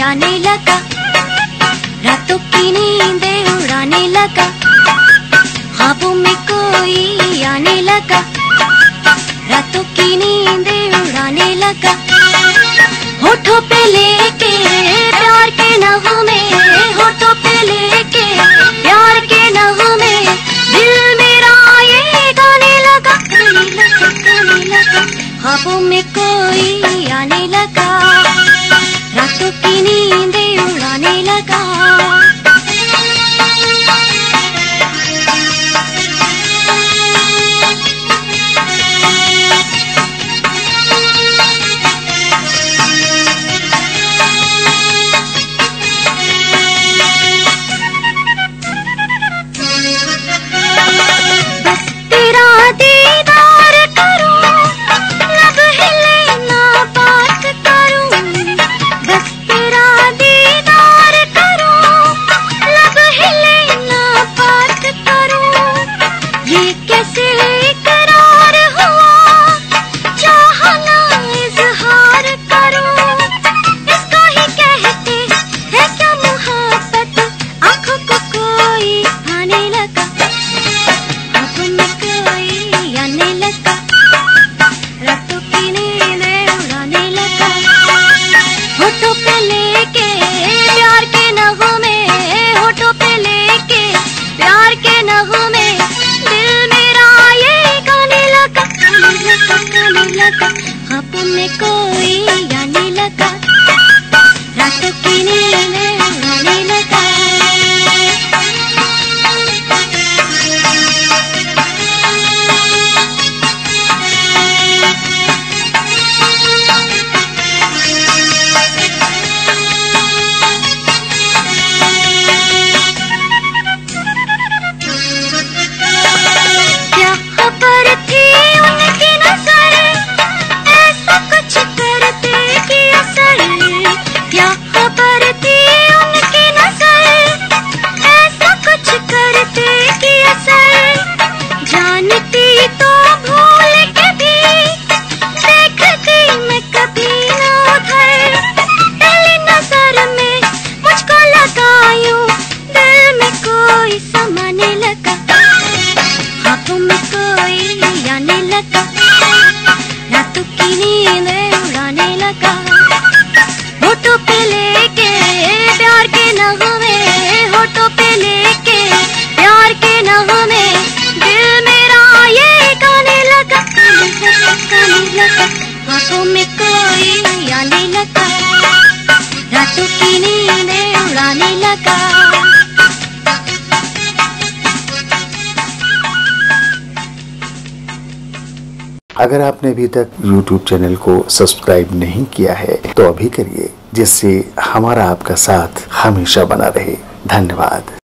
उड़ाने लगा, रातों की नींदें उड़ाने लगा, ख्वाबों में कोई आने लगा, रातों की नींदें उड़ाने लगा। होठों पे लेके प्यार के नगमे, होठों पे लेके प्यार के नगमे, दिल मेरा ये गाने लगा, गाने लगा, गाने लगा। ख्वाबों में कोई आने लगा, रातों की नींदें उड़ाने लगा। ख्वाबों में कोई आने लगा, रातों की नींदें उड़ाने लगा। क्या खबर थी उनकी नजर, ऐसा कुछ करते कि असर, क्या खबर थी उनकी नजर, ऐसा कुछ करते कि असर, जानती तो भूल के भी देखती मैं कभी न उधर, पहली नजर में मुझको लगा यूं दिल में कोई समाने लगा, ख्वाबों में कोई आने लगा, रातों की नींदें उड़ाने लगा। होठों पे लेके प्यार के नगमे, होठों पे लेके प्यार के नगमे, दिल मेरा ये गाने लगा, गाने लगा, गाने लगा। ख्वाबों में कोई आने लगा, रातों की नींदें उड़ाने लगा। अगर आपने अभी तक YouTube चैनल को सब्सक्राइब नहीं किया है तो अभी करिए, जिससे हमारा आपका साथ हमेशा बना रहे। धन्यवाद।